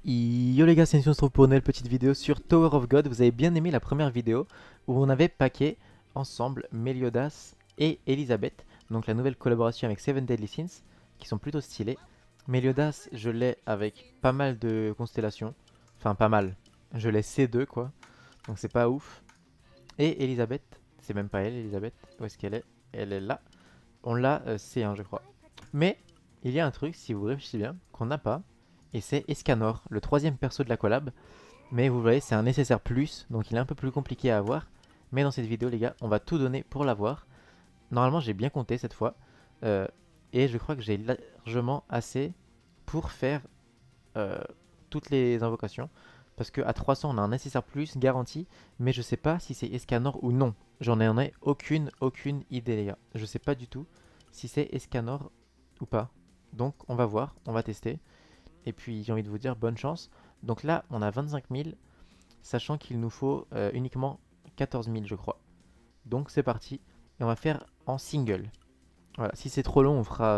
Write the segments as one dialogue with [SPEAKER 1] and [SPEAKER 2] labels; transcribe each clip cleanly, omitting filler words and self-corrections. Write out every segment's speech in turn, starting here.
[SPEAKER 1] Yo les gars, c'est Nation, on se retrouve pour une nouvelle petite vidéo sur Tower of God. Vous avez bien aimé la première vidéo où on avait packé ensemble Meliodas et Elizabeth. Donc la nouvelle collaboration avec Seven Deadly Sins qui sont plutôt stylés. Meliodas, je l'ai avec pas mal de constellations. Enfin pas mal. Je l'ai C2 quoi. Donc c'est pas ouf. Et Elizabeth, c'est même pas elle Elizabeth. Où est-ce qu'elle est? Elle est là. On l'a C1 je crois. Mais il y a un truc, si vous réfléchissez bien, qu'on n'a pas. Et c'est Escanor, le troisième perso de la collab. Mais vous voyez, c'est un nécessaire plus, donc il est un peu plus compliqué à avoir. Mais dans cette vidéo, les gars, on va tout donner pour l'avoir. Normalement, j'ai bien compté cette fois. Euh, et je crois que j'ai largement assez pour faire euh, toutes les invocations. Parce qu'à 300, on a un nécessaire plus garanti. Mais je sais pas si c'est Escanor ou non. J'en ai aucune idée, les gars. Je sais pas du tout si c'est Escanor ou pas. Donc, on va voir, on va tester. Et puis j'ai envie de vous dire bonne chance. Donc là, on a 25 000, sachant qu'il nous faut uniquement 14 000, je crois. Donc c'est parti. Et on va faire en single. Voilà, si c'est trop long,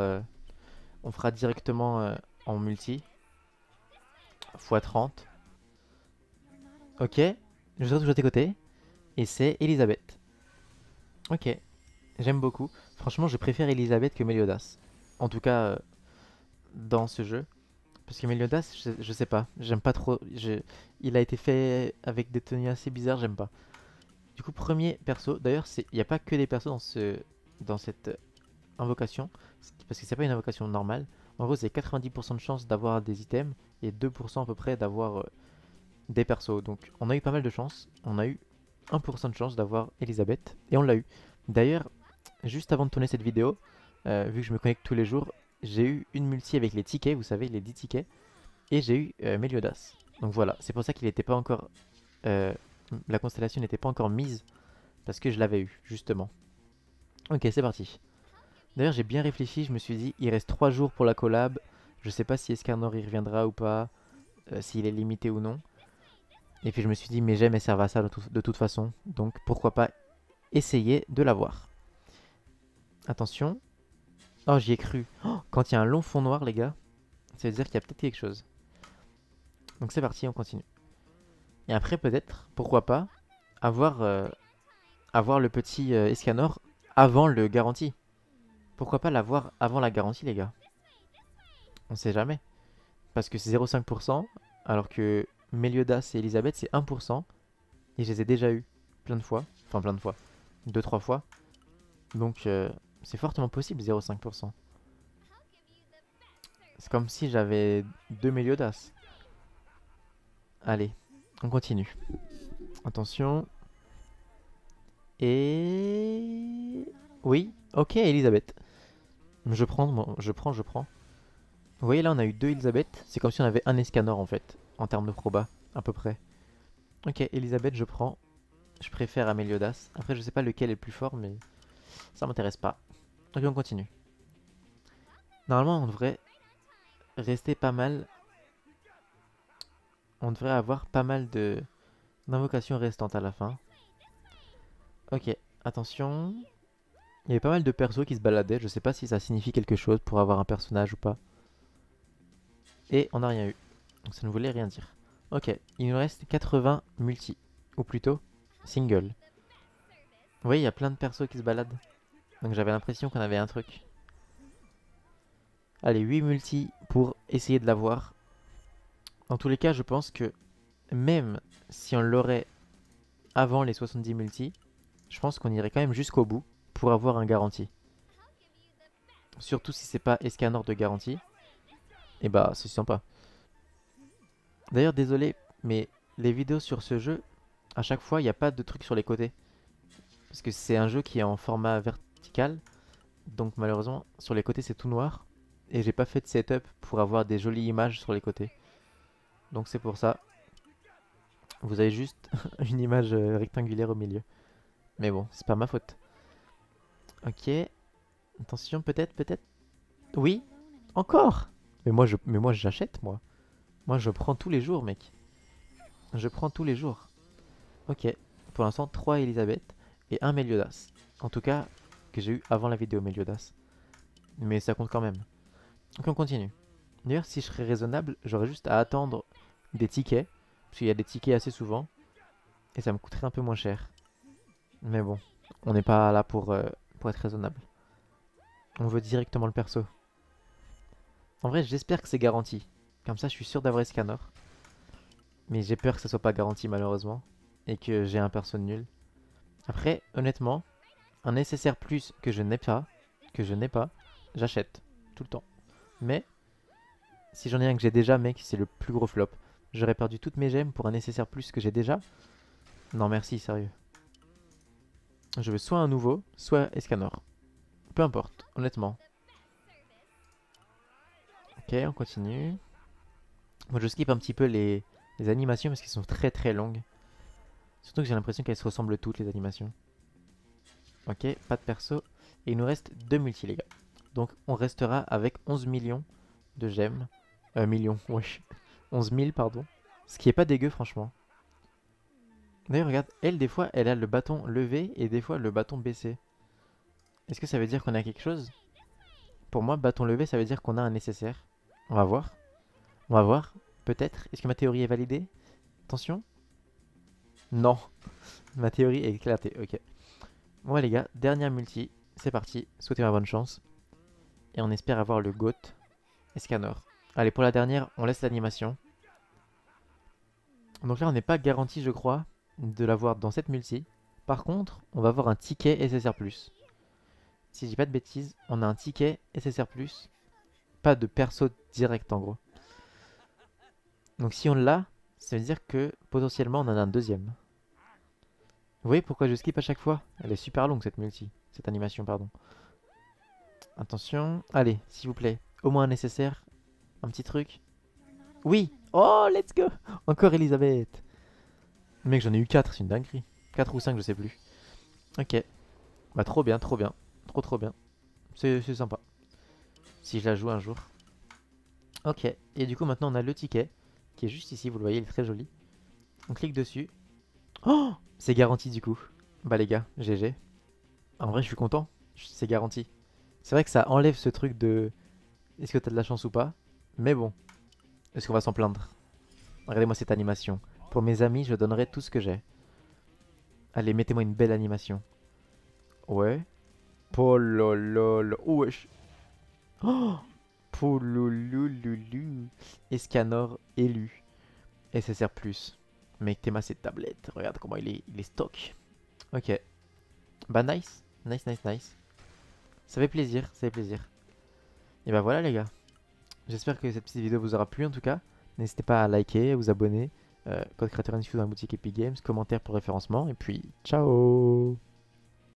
[SPEAKER 1] on fera directement en multi. X 30. Ok, je serai toujours à tes côtés. Et c'est Elisabeth. Ok, j'aime beaucoup. Franchement, je préfère Elisabeth que Meliodas. En tout cas, dans ce jeu. Parce que Meliodas, je sais pas, j'aime pas trop. Il a été fait avec des tenues assez bizarres, j'aime pas. Du coup, premier perso, d'ailleurs, il n'y a pas que des persos dans cette invocation, parce que c'est pas une invocation normale. En gros, c'est 90% de chance d'avoir des items et 2% à peu près d'avoir des persos. Donc, on a eu pas mal de chance. On a eu 1% de chance d'avoir Elisabeth et on l'a eu. D'ailleurs, juste avant de tourner cette vidéo, vu que je me connecte tous les jours, j'ai eu une multi avec les tickets, vous savez, les 10 tickets, et j'ai eu Meliodas. Donc voilà, c'est pour ça qu'il n'était pas encore. euh, la constellation n'était pas encore mise parce que je l'avais eu, justement. Ok, c'est parti. D'ailleurs, j'ai bien réfléchi, je me suis dit, il reste 3 jours pour la collab. Je sais pas si Escanor y reviendra ou pas, s'il est limité ou non. Et puis je me suis dit, mes gemmes elles servent à ça de toute façon. Donc pourquoi pas essayer de l'avoir. Attention. Oh, j'y ai cru. Oh, quand il y a un long fond noir, les gars, ça veut dire qu'il y a peut-être quelque chose. Donc c'est parti, on continue. Et après, peut-être, pourquoi pas, avoir, avoir le petit Escanor avant le garantie. Pourquoi pas l'avoir avant la garantie, les gars? On sait jamais. Parce que c'est 0,5%, alors que Meliodas et Elisabeth, c'est 1%. Et je les ai déjà eu plein de fois. Enfin, plein de fois. Deux trois fois. Donc, c'est fortement possible, 0,5%. C'est comme si j'avais deux Meliodas. Allez, on continue. Attention. Et... Oui, ok, Elisabeth. Je prends. Vous voyez, là, on a eu deux Elisabeth. C'est comme si on avait un Escanor, en fait, en termes de proba, à peu près. Ok, Elisabeth, je prends. Je préfère Ameliodas. Après, je sais pas lequel est le plus fort, mais ça m'intéresse pas. Ok, on continue. Normalement, on devrait rester pas mal. On devrait avoir pas mal de d'invocations restantes à la fin. Ok, attention. Il y avait pas mal de persos qui se baladaient. Je sais pas si ça signifie quelque chose pour avoir un personnage ou pas. Et on n'a rien eu. Donc ça ne voulait rien dire. Ok, il nous reste 80 multi. Ou plutôt, single. Vous voyez, il y a plein de persos qui se baladent. Donc j'avais l'impression qu'on avait un truc. Allez, 8 multi pour essayer de l'avoir. Dans tous les cas, je pense que même si on l'aurait avant les 70 multi, je pense qu'on irait quand même jusqu'au bout pour avoir un garantie. Surtout si c'est pas Escanor de garantie. Et bah, c'est sympa. D'ailleurs, désolé, mais les vidéos sur ce jeu, à chaque fois, il n'y a pas de truc sur les côtés. Parce que c'est un jeu qui est en format vertical. Donc malheureusement, sur les côtés, c'est tout noir. Et j'ai pas fait de setup pour avoir des jolies images sur les côtés. Donc c'est pour ça. Vous avez juste une image rectangulaire au milieu. Mais bon, c'est pas ma faute. Ok. Attention, peut-être. Oui, encore. Mais moi j'achète moi. Moi je prends tous les jours, mec. Je prends tous les jours. Ok. Pour l'instant, 3 Elisabeth et un Meliodas. En tout cas, que j'ai eu avant la vidéo Meliodas. Mais ça compte quand même. Donc on continue. D'ailleurs, si je serais raisonnable, j'aurais juste à attendre des tickets. Parce qu'il y a des tickets assez souvent. Et ça me coûterait un peu moins cher. Mais bon, on n'est pas là pour être raisonnable. On veut directement le perso. En vrai, j'espère que c'est garanti. Comme ça, je suis sûr d'avoir Escanor. Mais j'ai peur que ça soit pas garanti malheureusement. Et que j'ai un perso nul. Après, honnêtement, un nécessaire plus que je n'ai pas, j'achète. Tout le temps. Mais, si j'en ai un que j'ai déjà, mec, c'est le plus gros flop. J'aurais perdu toutes mes gemmes pour un nécessaire plus que j'ai déjà. Non merci, sérieux. Je veux soit un nouveau, soit Escanor. Peu importe, honnêtement. Ok, on continue. Moi je skip un petit peu les animations parce qu'elles sont très très longues. Surtout que j'ai l'impression qu'elles se ressemblent toutes les animations. Ok, pas de perso. Et il nous reste 2 multi les gars. Donc on restera avec 11 millions de gemmes. Millions, wesh. 11 000 pardon. Ce qui est pas dégueu franchement. D'ailleurs regarde, elle des fois elle a le bâton levé et des fois le bâton baissé. Est-ce que ça veut dire qu'on a quelque chose? Pour moi bâton levé ça veut dire qu'on a un nécessaire. On va voir. On va voir. Peut-être. Est-ce que ma théorie est validée? Attention. Non. Ma théorie est éclatée. Ok. Bon ouais, les gars, dernière multi. C'est parti. Souhaitez-moi bonne chance. Et on espère avoir le GOAT Escanor. Allez, pour la dernière, on laisse l'animation. Donc là, on n'est pas garanti, je crois, de l'avoir dans cette multi. Par contre, on va avoir un ticket SSR+. Si je dis pas de bêtises, on a un ticket SSR+. Pas de perso direct, en gros. Donc si on l'a, ça veut dire que potentiellement, on en a un deuxième. Vous voyez pourquoi je skip à chaque fois? Elle est super longue, cette multi. Cette animation, pardon. Attention. Allez, s'il vous plaît. Au moins un nécessaire. Un petit truc. Oui. Oh, let's go. Encore Elisabeth. Mec, j'en ai eu 4, c'est une dinguerie. 4 ou 5, je sais plus. Ok. Bah trop bien, trop bien. Trop trop bien. C'est sympa. Si je la joue un jour. Ok. Et du coup, maintenant, on a le ticket. Qui est juste ici, vous le voyez, il est très joli. On clique dessus. Oh, c'est garanti du coup. Bah les gars, GG. En vrai, je suis content. C'est garanti. C'est vrai que ça enlève ce truc de... Est-ce que t'as de la chance ou pas? Mais bon. Est-ce qu'on va s'en plaindre? Regardez-moi cette animation. Pour mes amis, je donnerai tout ce que j'ai. Allez, mettez-moi une belle animation. Ouais. Polololo. Oh, wesh. Oh, Pouloulouloulou. Escanor élu. SSR+. Mec, t'es cette tablette. Regarde comment il est stock. Ok. Bah nice. Nice, nice, nice. Ça fait plaisir, ça fait plaisir. Et bah voilà les gars. J'espère que cette petite vidéo vous aura plu en tout cas. N'hésitez pas à liker, à vous abonner. Code créateur info dans la boutique Epic Games. Commentaire pour référencement. Et puis, ciao!